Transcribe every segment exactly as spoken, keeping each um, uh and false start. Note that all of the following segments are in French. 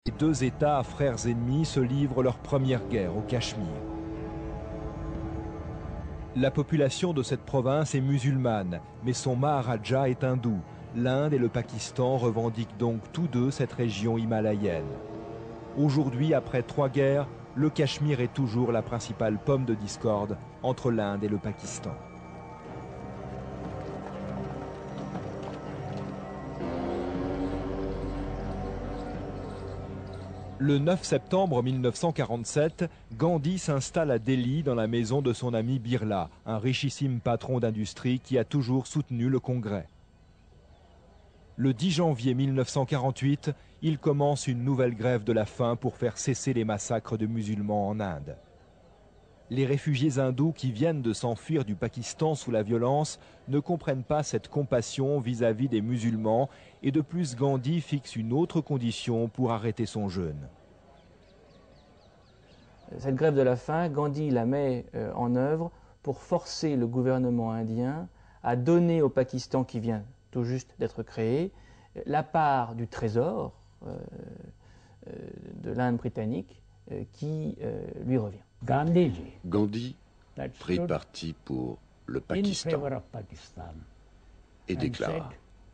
Les deux États, frères ennemis, se livrent leur première guerre au Cachemire. La population de cette province est musulmane, mais son Maharaja est hindou. L'Inde et le Pakistan revendiquent donc tous deux cette région himalayenne. Aujourd'hui, après trois guerres, le Cachemire est toujours la principale pomme de discorde entre l'Inde et le Pakistan. Le neuf septembre mille neuf cent quarante-sept, Gandhi s'installe à Delhi dans la maison de son ami Birla, un richissime patron d'industrie qui a toujours soutenu le Congrès. Le dix janvier mille neuf cent quarante-huit, il commence une nouvelle grève de la faim pour faire cesser les massacres de musulmans en Inde. Les réfugiés hindous qui viennent de s'enfuir du Pakistan sous la violence ne comprennent pas cette compassion vis-à-vis des musulmans et de plus Gandhi fixe une autre condition pour arrêter son jeûne. Cette grève de la faim, Gandhi la met euh, en œuvre pour forcer le gouvernement indien à donner au Pakistan qui vient tout juste d'être créé la part du trésor euh, euh, de l'Inde britannique euh, qui euh, lui revient. Gandhi prit parti pour le Pakistan et déclara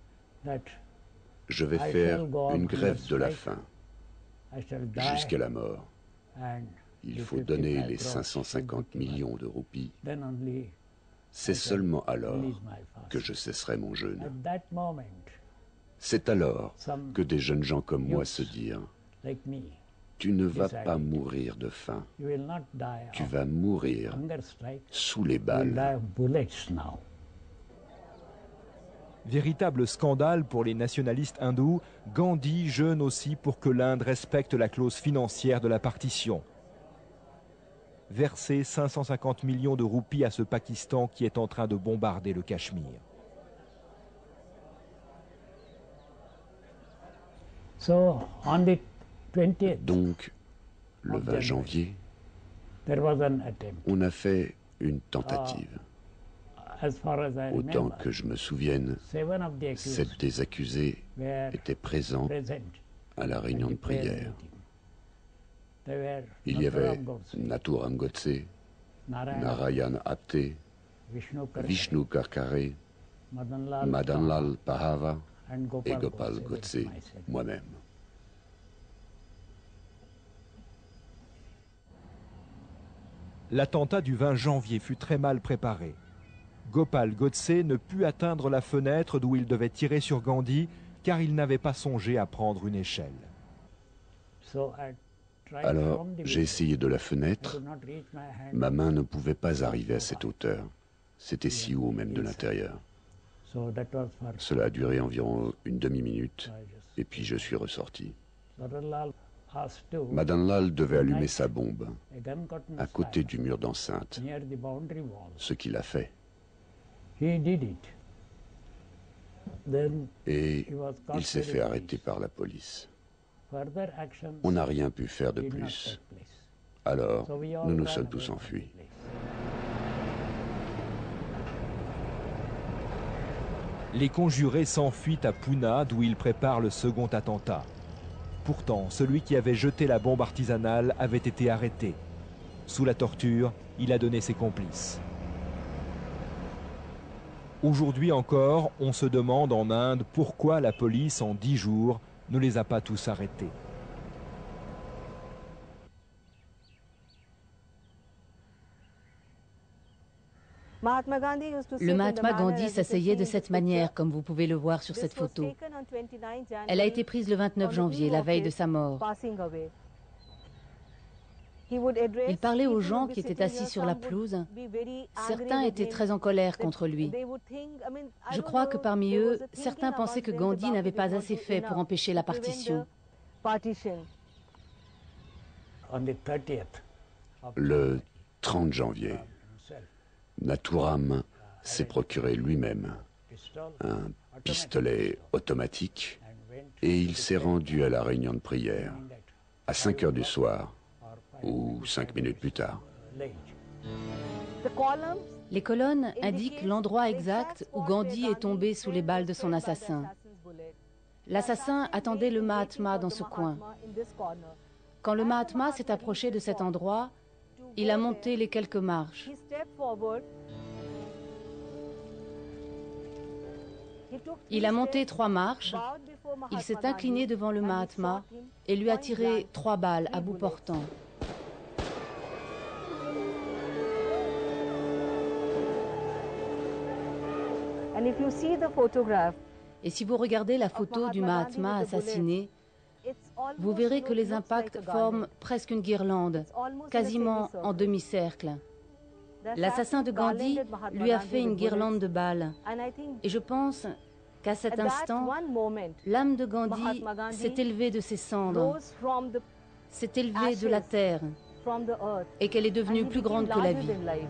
« Je vais faire une grève de la faim jusqu'à la mort. Il faut donner les cinq cent cinquante millions de roupies. C'est seulement alors que je cesserai mon jeûne. » C'est alors que des jeunes gens comme moi se dirent « Tu ne vas pas mourir de faim, tu vas mourir sous les balles. » Véritable scandale pour les nationalistes hindous, Gandhi jeûne aussi pour que l'Inde respecte la clause financière de la partition. Verser cinq cent cinquante millions de roupies à ce Pakistan qui est en train de bombarder le Cachemire. Donc, le vingt janvier, on a fait une tentative. Autant que je me souvienne, sept des accusés étaient présents à la réunion de prière. Il y avait Nathuram Godse, Narayan Apte, Vishnu Karkare, Madanlal Pahava et Gopal Godse, moi-même. L'attentat du vingt janvier fut très mal préparé. Gopal Godse ne put atteindre la fenêtre d'où il devait tirer sur Gandhi car il n'avait pas songé à prendre une échelle. Alors, j'ai essayé de la fenêtre. Ma main ne pouvait pas arriver à cette hauteur. C'était si haut même de l'intérieur. Cela a duré environ une demi-minute et puis je suis ressorti. Madanlal devait allumer sa bombe à côté du mur d'enceinte, ce qu'il a fait. Et il s'est fait arrêter par la police. On n'a rien pu faire de plus. Alors, nous nous sommes tous enfuis. Les conjurés s'enfuient à Pune, d'où ils préparent le second attentat. Pourtant, celui qui avait jeté la bombe artisanale avait été arrêté. Sous la torture, il a donné ses complices. Aujourd'hui encore, on se demande en Inde pourquoi la police, en dix jours, ne les a pas tous arrêtés. Le Mahatma Gandhi s'asseyait de cette manière, comme vous pouvez le voir sur cette photo. Elle a été prise le vingt-neuf janvier, la veille de sa mort. Il parlait aux gens qui étaient assis sur la pelouse. Certains étaient très en colère contre lui. Je crois que parmi eux, certains pensaient que Gandhi n'avait pas assez fait pour empêcher la partition. Le trente janvier, Nathuram s'est procuré lui-même un pistolet automatique et il s'est rendu à la réunion de prière à cinq heures du soir ou cinq minutes plus tard. Les colonnes indiquent l'endroit exact où Gandhi est tombé sous les balles de son assassin. L'assassin attendait le Mahatma dans ce coin. Quand le Mahatma s'est approché de cet endroit, il a monté les quelques marches. Il a monté trois marches, il s'est incliné devant le Mahatma et lui a tiré trois balles à bout portant. Et si vous regardez la photo du Mahatma assassiné, vous verrez que les impacts forment presque une guirlande, quasiment en demi-cercle. L'assassin de Gandhi lui a fait une guirlande de balles. Et je pense qu'à cet instant, l'âme de Gandhi s'est élevée de ses cendres, s'est élevée de la terre, et qu'elle est devenue plus grande que la vie.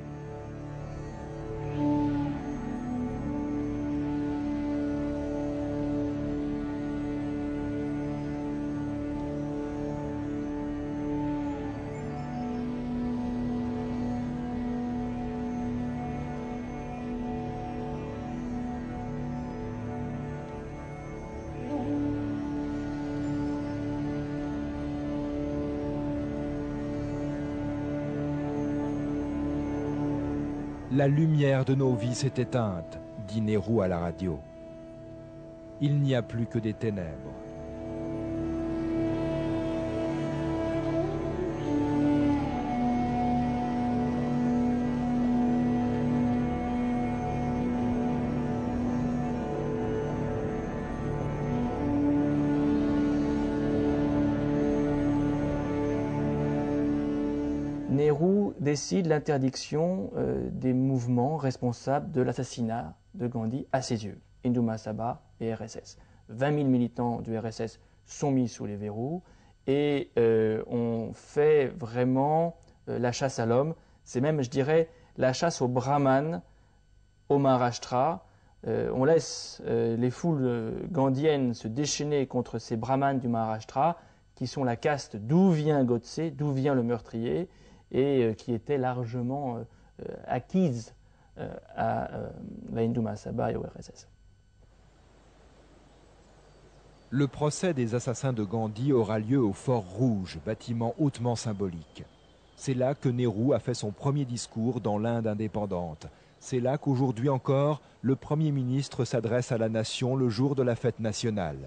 La lumière de nos vies s'est éteinte, dit Nehru à la radio. Il n'y a plus que des ténèbres. Nehru décide l'interdiction euh, des mouvements responsables de l'assassinat de Gandhi à ses yeux, Hindu Mahasabha et R S S. vingt mille militants du R S S sont mis sous les verrous et euh, on fait vraiment euh, la chasse à l'homme. C'est même, je dirais, la chasse aux brahmanes au Maharashtra. Euh, on laisse euh, les foules gandhiennes se déchaîner contre ces brahmanes du Maharashtra qui sont la caste d'où vient Godse, d'où vient le meurtrier, et euh, qui était largement euh, acquise euh, à euh, la Hindu Mahasabha et au R S S. Le procès des assassins de Gandhi aura lieu au Fort Rouge, bâtiment hautement symbolique. C'est là que Nehru a fait son premier discours dans l'Inde indépendante. C'est là qu'aujourd'hui encore, le Premier ministre s'adresse à la nation le jour de la fête nationale.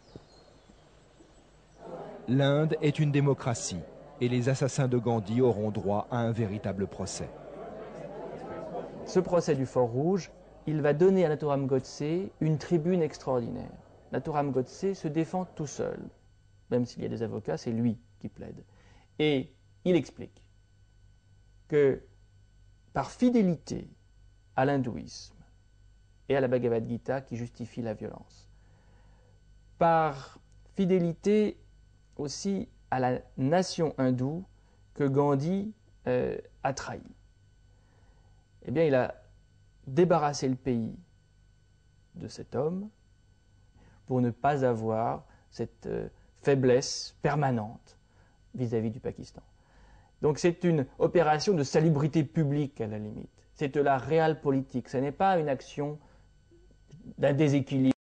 L'Inde est une démocratie. Et les assassins de Gandhi auront droit à un véritable procès. Ce procès du Fort Rouge, il va donner à Nathuram Godse une tribune extraordinaire. Nathuram Godse se défend tout seul. Même s'il y a des avocats, c'est lui qui plaide. Et il explique que par fidélité à l'hindouisme et à la Bhagavad Gita qui justifie la violence, par fidélité aussi à la nation hindoue que Gandhi euh, a trahi. Eh bien, il a débarrassé le pays de cet homme pour ne pas avoir cette euh, faiblesse permanente vis-à-vis du Pakistan. Donc c'est une opération de salubrité publique à la limite. C'est de la réelle politique. Ce n'est pas une action d'un déséquilibre.